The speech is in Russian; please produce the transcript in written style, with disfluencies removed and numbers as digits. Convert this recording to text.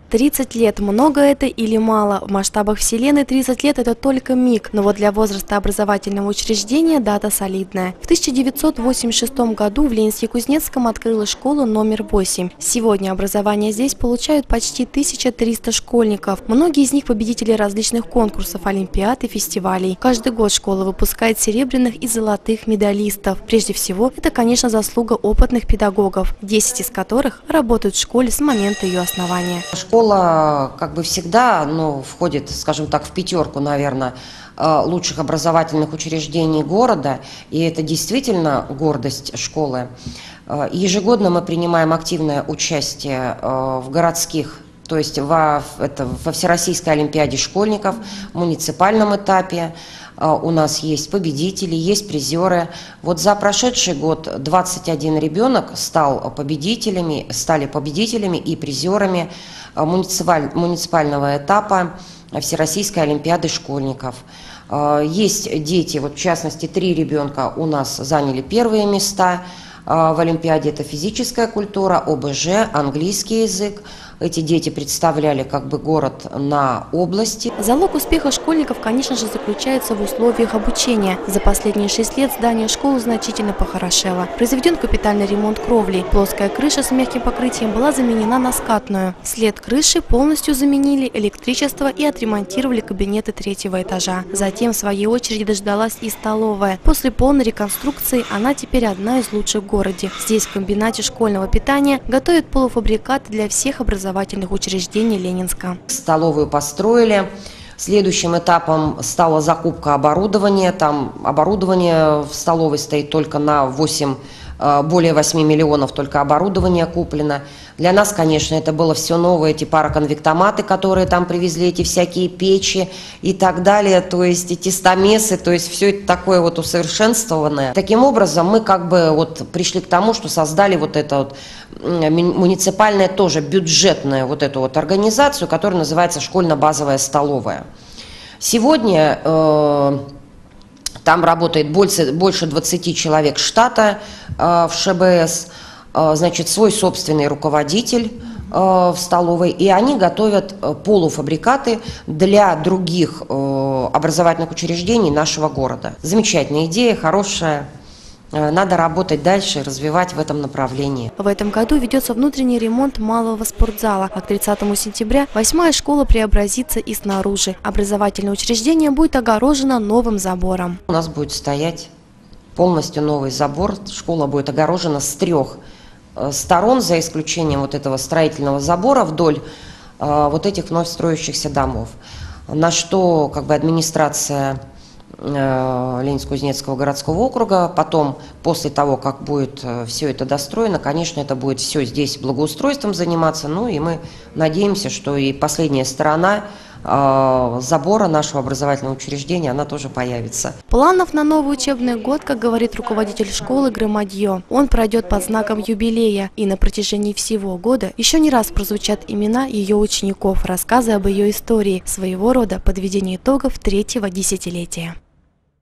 30 лет – много это или мало? В масштабах Вселенной 30 лет – это только миг, но вот для возраста образовательного учреждения дата солидная. В 1986 году в Ленинске-Кузнецком открылась школа номер 8. Сегодня образование здесь получают почти 1300 школьников. Многие из них победители различных конкурсов, олимпиад и фестивалей. Каждый год школа выпускает серебряных и золотых медалистов. Прежде всего, это, конечно, заслуга опытных педагогов, 10 из которых работают в школе с момента ее основания. Школа, как бы всегда, входит, скажем так, в пятерку, наверное, лучших образовательных учреждений города, и это действительно гордость школы. Ежегодно мы принимаем активное участие в городских, то есть во Всероссийской олимпиаде школьников, в муниципальном этапе. У нас есть победители, есть призеры. Вот за прошедший год 21 ребенок стали победителями и призерами муниципального этапа Всероссийской олимпиады школьников. Есть дети, вот в частности 3 ребенка у нас заняли первые места в олимпиаде. Это физическая культура, ОБЖ, английский язык. Эти дети представляли как бы город на области. Залог успеха школьников, конечно же, заключается в условиях обучения. За последние 6 лет здание школы значительно похорошело. Произведен капитальный ремонт кровли. Плоская крыша с мягким покрытием была заменена на скатную. След крыши полностью заменили электричество и отремонтировали кабинеты 3-го этажа. Затем, в своей очереди, дождалась и столовая. После полной реконструкции она теперь одна из лучших в городе. Здесь, в комбинате школьного питания, готовят полуфабрикаты для всех образовательных учреждений Ленинска. Столовую построили. Следующим этапом стала закупка оборудования. Там оборудование в столовой стоит только на более 8 миллионов, только оборудование куплено. Для нас, конечно, это было все новое, эти пароконвектоматы, которые там привезли, эти всякие печи и так далее, то есть эти тестомесы, то есть все это такое вот усовершенствованное. Таким образом, мы как бы вот пришли к тому, что создали вот эту вот муниципальную, тоже бюджетную вот эту вот организацию, которая называется школьно-базовая столовая. Сегодня там работает больше 20 человек штата в ШБС, значит, свой собственный руководитель в столовой, и они готовят полуфабрикаты для других образовательных учреждений нашего города. Замечательная идея, хорошая. Надо работать дальше, развивать в этом направлении. В этом году ведется внутренний ремонт малого спортзала, а к 30 сентября 8-я школа преобразится и снаружи. Образовательное учреждение будет огорожено новым забором. У нас будет стоять полностью новый забор. Школа будет огорожена с 3 сторон, за исключением вот этого строительного забора вдоль вот этих вновь строящихся домов. На что как бы администрация Ленинско-Кузнецкого городского округа, потом, после того, как будет все это достроено, конечно, это будет все здесь благоустройством заниматься, ну и мы надеемся, что и последняя сторона забора нашего образовательного учреждения, она тоже появится. Планов на новый учебный год, как говорит руководитель школы, громадье. Он пройдет под знаком юбилея, и на протяжении всего года еще не раз прозвучат имена ее учеников, рассказы об ее истории, своего рода подведение итогов 3-го десятилетия.